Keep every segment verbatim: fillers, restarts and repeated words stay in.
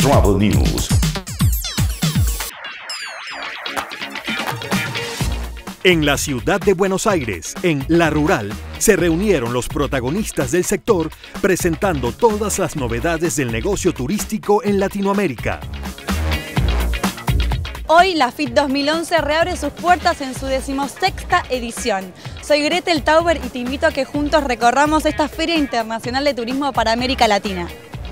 Travel News. En la ciudad de Buenos Aires, en La Rural, se reunieron los protagonistas del sector presentando todas las novedades del negocio turístico en Latinoamérica. Hoy la FIT dos mil once reabre sus puertas en su decimosexta edición. Soy Gretel Tauber y te invito a que juntos recorramos esta Feria Internacional de Turismo para América Latina.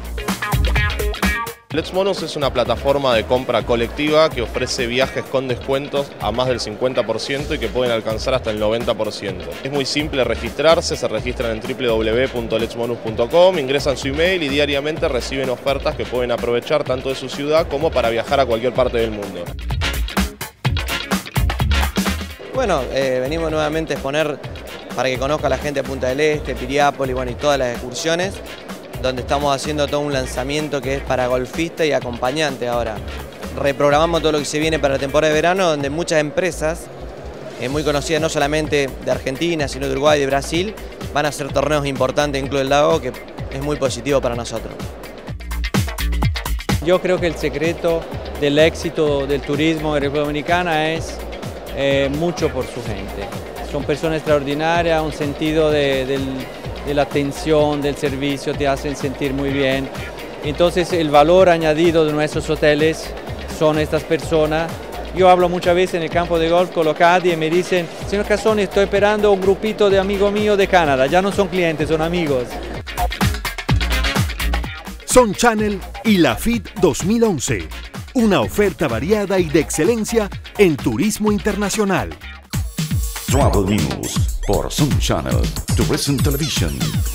Let's Bonus es una plataforma de compra colectiva que ofrece viajes con descuentos a más del cincuenta por ciento y que pueden alcanzar hasta el noventa por ciento. Es muy simple registrarse, se registran en w w w punto lets bonus punto com, ingresan su email y diariamente reciben ofertas que pueden aprovechar tanto de su ciudad como para viajar a cualquier parte del mundo. Bueno, eh, venimos nuevamente a exponer para que conozca la gente de Punta del Este, Piriápolis, bueno, y todas las excursiones, donde estamos haciendo todo un lanzamiento que es para golfistas y acompañantes ahora. Reprogramamos todo lo que se viene para la temporada de verano, donde muchas empresas, eh, muy conocidas no solamente de Argentina, sino de Uruguay y de Brasil, van a hacer torneos importantes en Club del Lago, que es muy positivo para nosotros. Yo creo que el secreto del éxito del turismo en República Dominicana es eh, mucho por su gente. Son personas extraordinarias, un sentido de, del... de la atención, del servicio, te hacen sentir muy bien. Entonces el valor añadido de nuestros hoteles son estas personas. Yo hablo muchas veces en el campo de golf con los caddies y me dicen, señor Casoni, estoy esperando un grupito de amigos míos de Canadá, ya no son clientes, son amigos. Sun Channel y la FIT dos mil once, una oferta variada y de excelencia en turismo internacional. Travel News por Sun Channel Tourism Television.